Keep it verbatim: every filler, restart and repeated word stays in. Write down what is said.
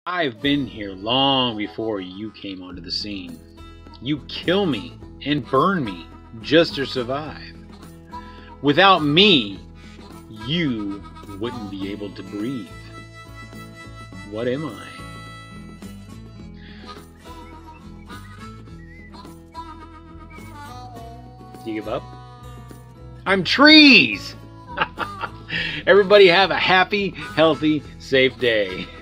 I've been here long before you came onto the scene. You kill me and burn me just to survive. Without me, you wouldn't be able to breathe. What am I? Do you give up? I'm trees! Everybody have a happy, healthy, safe day.